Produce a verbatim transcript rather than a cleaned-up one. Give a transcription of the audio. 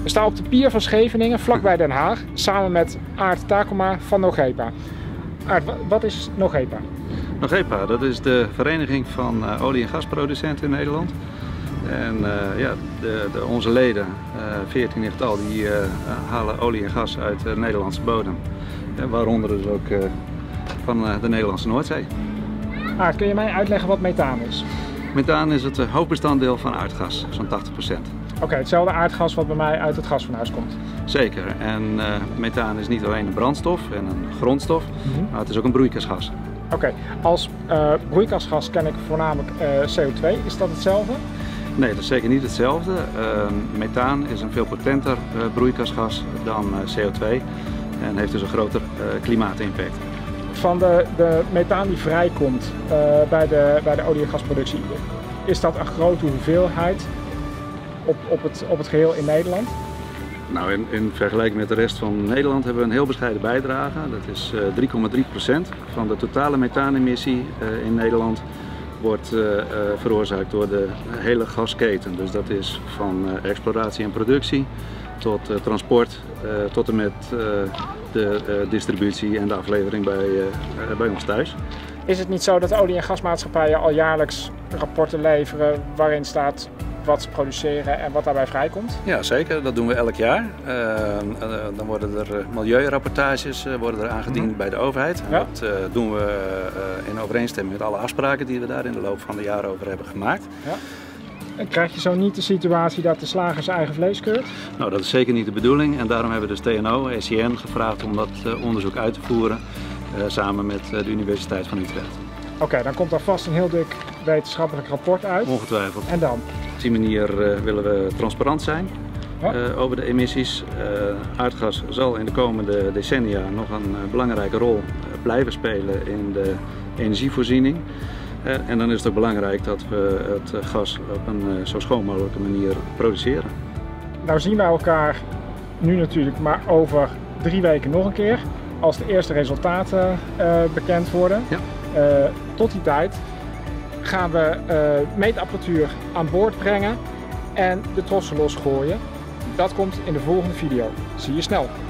We staan op de pier van Scheveningen, vlakbij Den Haag, samen met Aart Takoma van Nogepa. Aart, wat is Nogepa? Nogepa, dat is de vereniging van uh, olie- en gasproducenten in Nederland. En uh, ja, de, de, onze leden, uh, veertien in getal, die uh, halen olie en gas uit de Nederlandse bodem. Ja, waaronder dus ook uh, van uh, de Nederlandse Noordzee. Aart, kun je mij uitleggen wat methaan is? Methaan is het uh, hoofdbestanddeel van aardgas, zo'n tachtig procent. Oké, okay, hetzelfde aardgas wat bij mij uit het gasfornuis komt. Zeker. En uh, methaan is niet alleen een brandstof en een grondstof, mm-hmm. maar het is ook een broeikasgas. Oké, okay. Als uh, broeikasgas ken ik voornamelijk uh, C O twee. Is dat hetzelfde? Nee, dat is zeker niet hetzelfde. Uh, methaan is een veel potenter uh, broeikasgas dan uh, C O twee en heeft dus een groter uh, klimaatimpact. Van de, de methaan die vrijkomt uh, bij, de, bij de olie- en gasproductie, is dat een grote hoeveelheid op, op, het, op het geheel in Nederland? Nou, in, in vergelijking met de rest van Nederland hebben we een heel bescheiden bijdrage. Dat is uh, drie komma drie procent van de totale methaanemissie uh, in Nederland wordt uh, uh, veroorzaakt door de hele gasketen. Dus dat is van uh, exploratie en productie tot uh, transport, uh, tot en met uh, de uh, distributie en de aflevering bij, uh, bij ons thuis. Is het niet zo dat olie- en gasmaatschappijen al jaarlijks rapporten leveren waarin staat wat ze produceren en wat daarbij vrijkomt? Ja, zeker. Dat doen we elk jaar. Uh, uh, dan worden er milieurapportages uh, worden er aangediend mm-hmm. bij de overheid. Ja. Dat uh, doen we uh, in overeenstemming met alle afspraken die we daar in de loop van de jaren over hebben gemaakt. Ja. En krijg je zo niet de situatie dat de slager zijn eigen vlees keurt? Nou, dat is zeker niet de bedoeling en daarom hebben we dus T N O, E C N gevraagd om dat uh, onderzoek uit te voeren uh, samen met uh, de Universiteit van Utrecht. Oké, okay, dan komt er vast een heel dik wetenschappelijk rapport uit. Ongetwijfeld. En dan? Op die manier uh, willen we transparant zijn ja. uh, over de emissies. Uh, aardgas zal in de komende decennia nog een uh, belangrijke rol uh, blijven spelen in de energievoorziening. Uh, en dan is het ook belangrijk dat we het gas op een uh, zo schoon mogelijke manier produceren. Nou zien wij elkaar nu natuurlijk maar over drie weken nog een keer, als de eerste resultaten uh, bekend worden. Ja. Uh, tot die tijd gaan we uh, meetapparatuur aan boord brengen en de trossen losgooien. Dat komt in de volgende video. Zie je snel!